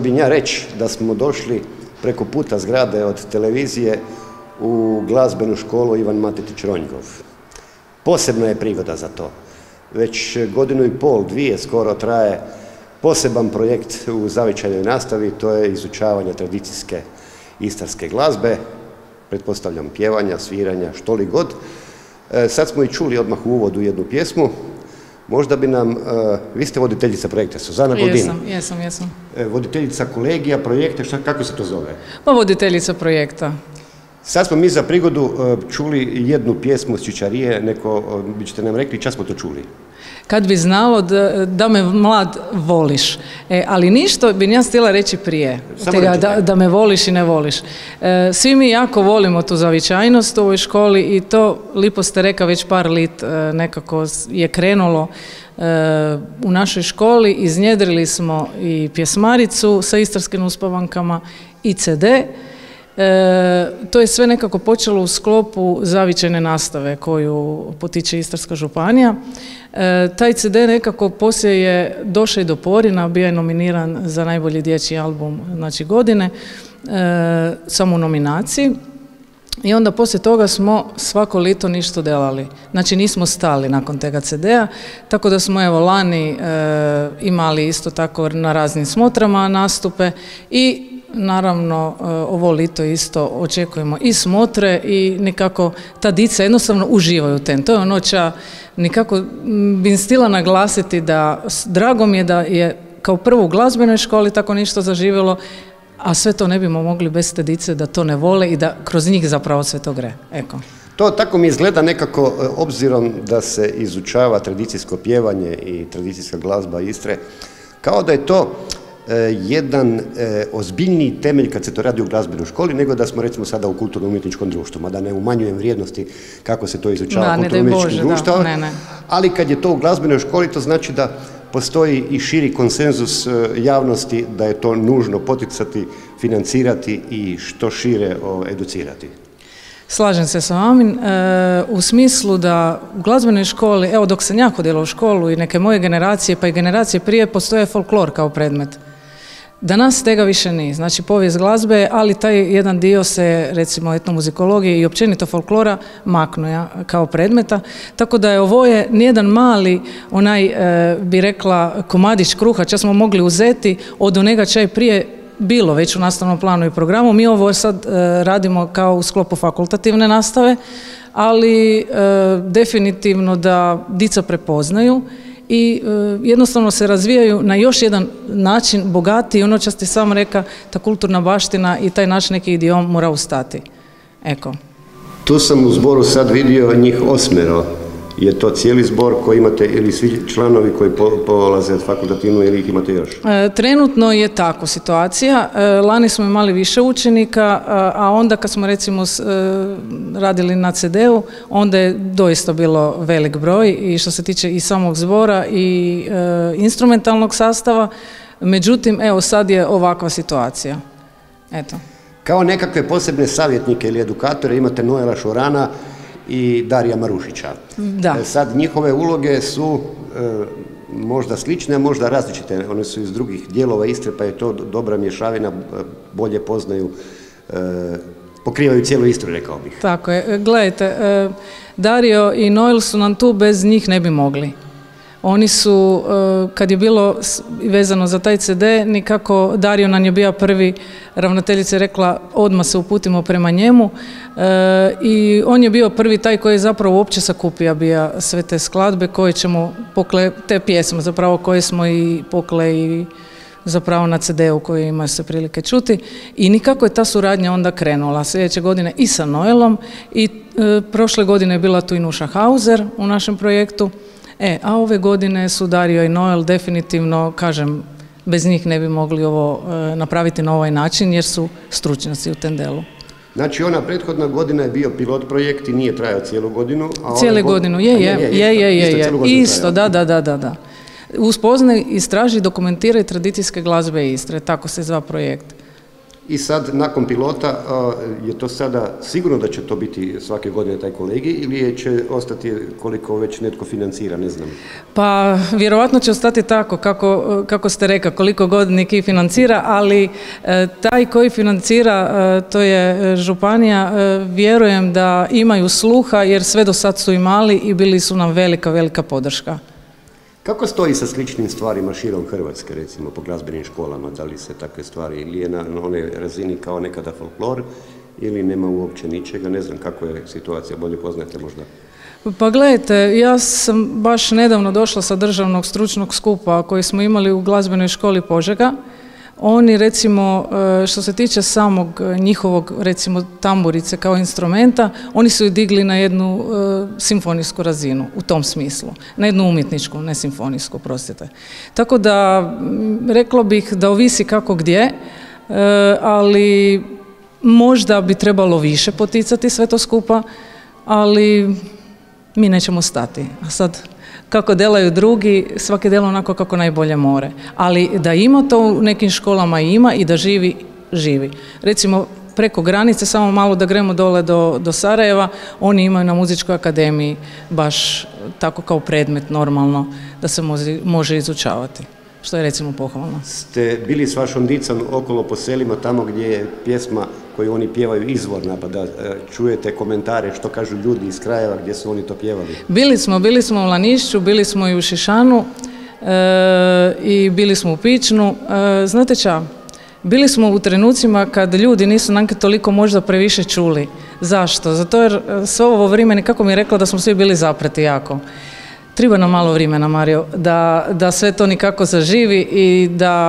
bi ja reći da smo došli preko puta zgrade od televizije u glazbenu školu Ivan Matetić Ronjgov. Posebna je prigoda za to. Već 1,5 godine, 2 skoro traje poseban projekt u zavičajnoj nastavi, to je izučavanje tradicijske istarske glazbe, pretpostavljam pjevanja, sviranja, što li god. Sad smo i čuli odmah u uvodu jednu pjesmu. Možda bi nam, vi ste voditeljica projekta, Suzana Godin. Jesam. Voditeljica kolegija, projekta, kako se to zove? Pa voditeljica projekta. Sad smo mi za prigodu čuli jednu pjesmu s Čičarije, bi ćete nam rekli, čas smo to čuli. Kad bi znalo da me mlad voliš. Ali ništa bi ja htjela reći prije. Da me voliš i ne voliš. Svi mi jako volimo tu zavičajnost u ovoj školi i to, lipo ste reka, već par lit nekako je krenulo u našoj školi. Iznjedrili smo i pjesmaricu sa istarskim uspavankama i CD. To je sve nekako počelo u sklopu zavičajne nastave koju potiče Istarska županija. Taj CD nekako poslije je došao i do Porina, bio je nominiran za najbolji dječji album godine, samo u nominaciji. I onda poslije toga smo svako lito ništa delali. Znači nismo stali nakon tega CD-a, tako da smo evo lani imali isto tako na raznim smotrama nastupe i naravno ovo lito isto očekujemo i smotre i nekako ta dica jednostavno uživaju u tem. To je ono ča nekako bi stila naglasiti da drago mi je da je kao prvo u glazbenoj školi tako ništa zaživjelo, a sve to ne bimo mogli bez te dice da to ne vole i da kroz njih zapravo sve to gre. Eko. To tako mi izgleda nekako, obzirom da se izučava tradicijsko pjevanje i tradicijska glazba Istre, kao da je to jedan ozbiljniji temelj kad se to radi u glazbenoj školi, nego da smo recimo sada u kulturno-umjetničkom društvu, mada ne umanjujem vrijednosti kako se to izučava u kulturno-umjetničkom društvu, ali kad je to u glazbenoj školi, to znači da postoji i širi konsenzus javnosti da je to nužno poticati, financirati i što šire educirati. Slažem se sa vama, u smislu da u glazbenoj školi, evo dok sam ja hodila u školu i neke moje generacije, pa i generacije prije, postoje folklor kao predmet. Danas tega više nije, znači povijest glazbe, ali taj jedan dio se, recimo etnomuzikologije i općenito folklora maknuo kao predmeta, tako da je ovo je nijedan mali, bi rekla, komadić kruha, čas smo mogli uzeti od onega čaj prije bilo već u nastavnom planu i programu. Mi ovo sad radimo kao u sklopu fakultativne nastave, ali definitivno da dica prepoznaju i jednostavno se razvijaju na još jedan način bogatiji, ono što ste sam reka, ta kulturna baština i taj naš neki idiom mora ustati. Eko. Tu sam u zboru sad vidio njih 8. Je to cijeli zbor koji imate ili svi članovi koji polaze fakultativno ili ih imate još? Trenutno je tako situacija. Lani smo imali više učenika, a onda kad smo recimo radili na CD-u, onda je doista bilo velik broj i što se tiče i samog zbora i instrumentalnog sastava. Međutim, evo sad je ovakva situacija. Eto. Kao nekakve posebne savjetnike ili edukatore imate Noela Šorana i Darija Marušića. Da. Sad njihove uloge su možda slične, možda različite. One su iz drugih dijelova Istre, pa je to dobra mješavina, bolje poznaju, pokrivaju cijelu Istru, rekao bih. Tako je. Gledajte, Dario i Noel su nam tu, bez njih ne bi mogli. Oni su, kad je bilo vezano za taj CD, nikako Dario nam je bio prvi, ravnateljica je rekla odmah se uputimo prema njemu i on je bio prvi taj koji je zapravo uopće sakupio bio sve te skladbe koje ćemo te pjesme zapravo koje smo i pokle i zapravo na CD-u koji ima se prilike čuti i nikako je ta suradnja onda krenula sljedeće godine i sa Noelom i prošle godine je bila tu i Nuša Hauser u našem projektu. A ove godine su Dario i Noel definitivno, kažem, bez njih ne bi mogli ovo napraviti na ovaj način jer su stručnjaci u tem delu. Znači ona prethodna godina je bio pilot projekt i nije trajao cijelu godinu. Cijelu godinu, je. Isto, da. Uspoznaj, istraži, dokumentiraj tradicijske glazbe Istre, tako se zva projekt. I sad, nakon pilota, je to sada sigurno da će to biti svake godine taj kolegij ili će ostati koliko već netko financira, ne znam? Pa, vjerovatno će ostati tako, kako ste rekli, koliko god neki financira, ali taj koji financira, to je županija, vjerujem da imaju sluha, jer sve do sad su imali i bili su nam velika podrška. Kako stoji sa sličnim stvarima širom Hrvatske, recimo po glazbenim školama, da li se takve stvari, ili je na onoj razini kao nekada folklor, ili nema uopće ničega, ne znam kako je situacija, bolje poznajete možda? Pa gledajte, ja sam baš nedavno došla sa državnog stručnog skupa koji smo imali u glazbenoj školi Požega. Oni, recimo, što se tiče samog njihovog, recimo, tamburice kao instrumenta, oni su ju digli na jednu simfonijsku razinu, u tom smislu. Na jednu umjetničku, ne simfonijsku, prostite. Tako da, rekla bih da ovisi kako gdje, ali možda bi trebalo više poticati sve to skupa, ali mi nećemo stati. A sad, kako delaju drugi, svaki dela onako kako najbolje more. Ali da ima to u nekim školama ima i da živi. Recimo, preko granice, samo malo da gremo dole do Sarajeva, oni imaju na muzičkoj akademiji baš tako kao predmet normalno da se može izučavati. Što je recimo pohvalno. Ste bili s vašom dicom okolo po selima tamo gdje je pjesma koju oni pjevaju izvorna, pa da čujete komentare što kažu ljudi iz krajeva gdje su oni to pjevali? Bili smo u Lanišću, bili smo i u Šišanu i bili smo u Pičnu. Znate ča? Bili smo u trenucima kad ljudi nisu nam toliko možda previše čuli. Zašto? Zato jer sve ovo vrijeme, kako mi je rekla, da smo svi bili zapreti jako. Treba nam malo vremena, Mario, da sve to nikako zaživi i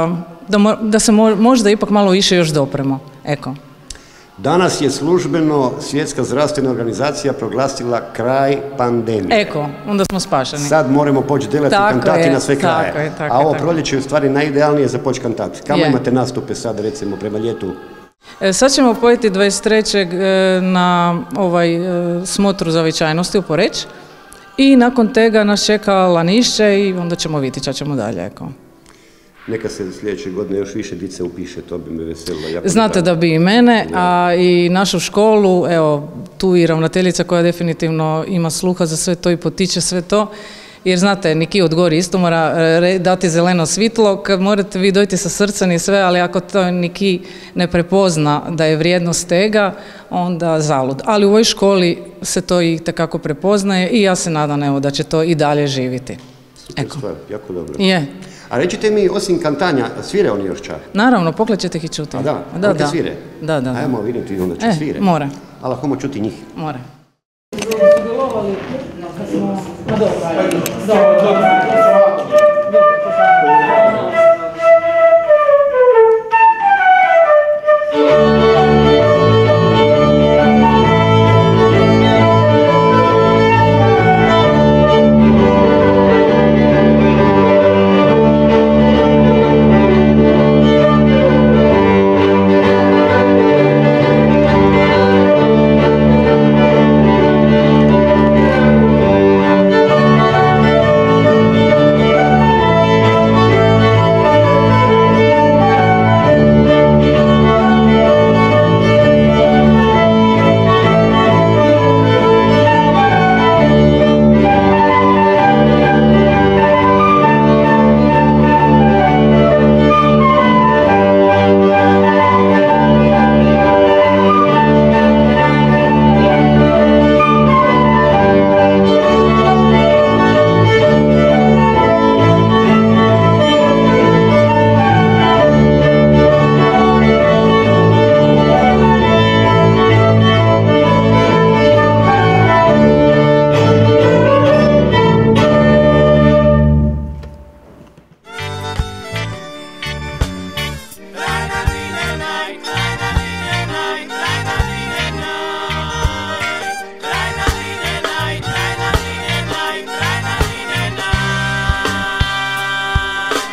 da se možda ipak malo više još dopremo. Eko. Danas je službeno Svjetska zdravstvena organizacija proglasila kraj pandemije. Eko, onda smo spašeni. Sad moramo poći delati kantati na sve kraje. A ovo proljeće je u stvari najidealnije za poći kantati. Kamo imate nastupe sad, recimo, prema ljetu? Sad ćemo pojeti 23. na smotru zavičajnosti u Poreč. I nakon tega nas čeka Lanišće i onda ćemo vidjeti šta ćemo dalje. Eko. Neka se sljedeće godine još više dice upiše, to bi me veselilo. Znate da bi i mene, a i našu školu, evo, tu i ravnateljica koja definitivno ima sluha za sve to i potiče sve to. Jer znate, Niki od gori isto mora dati zeleno svitlo, kad morate vi dojti sa srcem i sve, ali ako to Niki ne prepozna da je vrijednost tega, onda zalud. Ali u ovoj školi se to i tekako prepoznaje i ja se nadam, evo, da će to i dalje živiti. Super stvar, jako dobro. Je. A recite mi, osim kantanja, svire oni još čak? Naravno, poklet ćete ih čuti. A da? Oni te svire? Da. Ajmo, vidim ti onda će svire. Mora. Ali homo čuti njih. Mora. Sudjelovali, kad smo...